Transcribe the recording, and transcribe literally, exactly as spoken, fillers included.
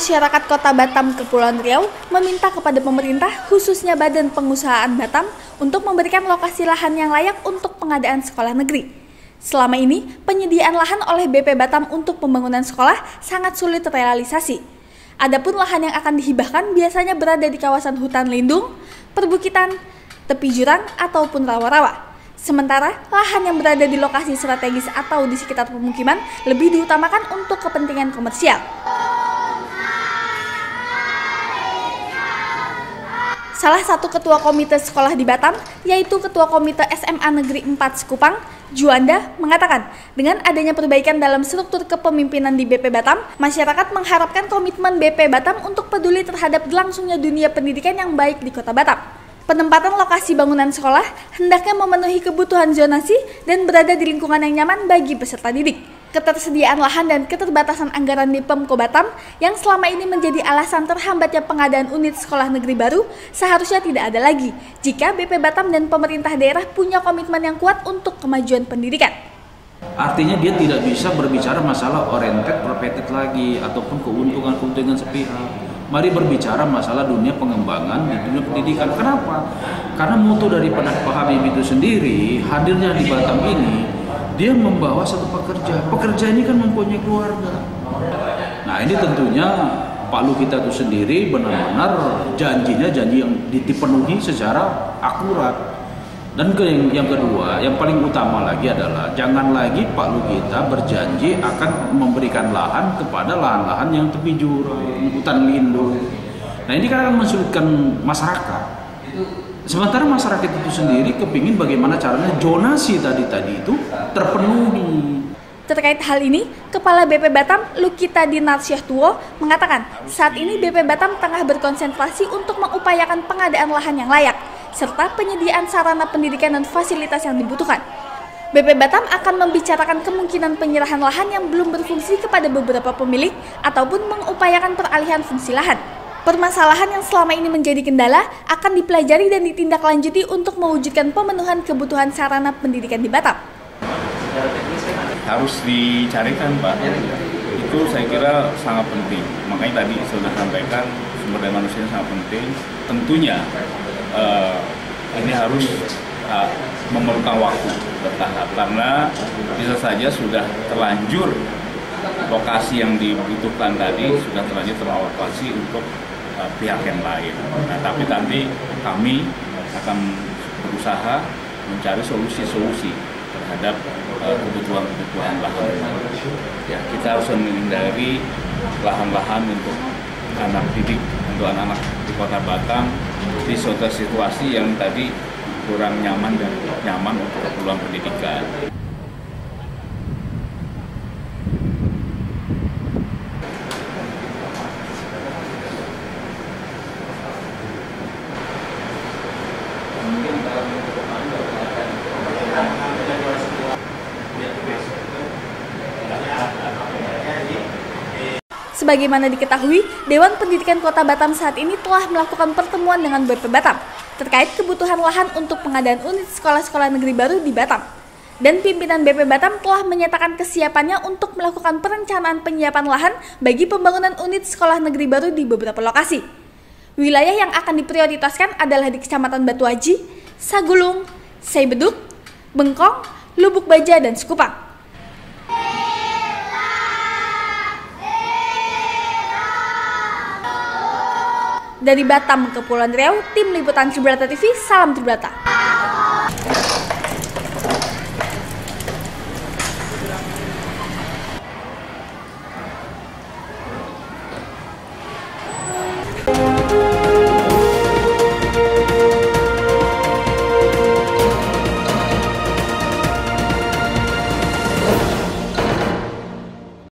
Masyarakat Kota Batam, Kepulauan Riau meminta kepada pemerintah, khususnya Badan Pengusahaan Batam, untuk memberikan lokasi lahan yang layak untuk pengadaan sekolah negeri. Selama ini, penyediaan lahan oleh B P Batam untuk pembangunan sekolah sangat sulit terrealisasi. Adapun lahan yang akan dihibahkan biasanya berada di kawasan hutan lindung, perbukitan, tepi jurang, ataupun rawa-rawa. Sementara, lahan yang berada di lokasi strategis atau di sekitar pemukiman lebih diutamakan untuk kepentingan komersial. Salah satu ketua komite sekolah di Batam, yaitu Ketua Komite S M A Negeri empat Sekupang, Juanda, mengatakan dengan adanya perbaikan dalam struktur kepemimpinan di B P Batam, masyarakat mengharapkan komitmen B P Batam untuk peduli terhadap berlangsungnya dunia pendidikan yang baik di Kota Batam. Penempatan lokasi bangunan sekolah hendaknya memenuhi kebutuhan zonasi dan berada di lingkungan yang nyaman bagi peserta didik. Ketersediaan lahan dan keterbatasan anggaran di Pemko Batam yang selama ini menjadi alasan terhambatnya pengadaan unit sekolah negeri baru seharusnya tidak ada lagi jika B P Batam dan pemerintah daerah punya komitmen yang kuat untuk kemajuan pendidikan. Artinya dia tidak bisa berbicara masalah oriented profited lagi ataupun keuntungan-keuntungan sepihak. Mari berbicara masalah dunia pengembangan di dunia pendidikan. Kenapa? Karena mutu daripada Pak Habib itu sendiri hadirnya di Batam ini, dia membawa satu pekerja. Pekerja ini kan mempunyai keluarga. Nah ini tentunya Pak Lu kita itu sendiri benar-benar janjinya janji yang dipenuhi secara akurat. Dan yang, yang kedua, yang paling utama lagi adalah jangan lagi Pak Lu kita berjanji akan memberikan lahan kepada lahan-lahan yang tepi jurang, hutan lindung. Nah ini kan akan mensulitkan masyarakat. Sementara masyarakat itu sendiri kepingin bagaimana caranya zonasi tadi-tadi itu terpenuhi. Terkait hal ini, Kepala B P Batam, Lukita Dinarsyah Tuwo, mengatakan saat ini B P Batam tengah berkonsentrasi untuk mengupayakan pengadaan lahan yang layak, serta penyediaan sarana pendidikan dan fasilitas yang dibutuhkan. B P Batam akan membicarakan kemungkinan penyerahan lahan yang belum berfungsi kepada beberapa pemilik ataupun mengupayakan peralihan fungsi lahan. Permasalahan yang selama ini menjadi kendala akan dipelajari dan ditindaklanjuti untuk mewujudkan pemenuhan kebutuhan sarana pendidikan di Batam. Harus dicarikan, Pak. Itu saya kira sangat penting. Makanya tadi sudah sampaikan sumber daya manusia sangat penting. Tentunya uh, ini harus uh, memerlukan waktu bertahap karena bisa saja sudah terlanjur lokasi yang dibutuhkan tadi sudah terlanjur teralokasi untuk uh, pihak yang lain. Nah, tapi nanti kami akan berusaha mencari solusi-solusi terhadap uh, kebutuhan-kebutuhan lahan. Ya, kita harus menghindari lahan-lahan untuk anak didik, untuk anak-anak di Kota Batam di suatu situasi yang tadi kurang nyaman dan nyaman untuk keperluan pendidikan. Sebagaimana diketahui, Dewan Pendidikan Kota Batam saat ini telah melakukan pertemuan dengan B P Batam terkait kebutuhan lahan untuk pengadaan unit sekolah-sekolah negeri baru di Batam. Dan pimpinan B P Batam telah menyatakan kesiapannya untuk melakukan perencanaan penyiapan lahan bagi pembangunan unit sekolah negeri baru di beberapa lokasi. Wilayah yang akan diprioritaskan adalah di Kecamatan Batu Aji, Sagulung, Saibeduk, Bengkong, Lubuk Baja, dan Sekupang. Dari Batam, Kepulauan Riau, Tim Liputan Tribrata T V, salam Tribrata.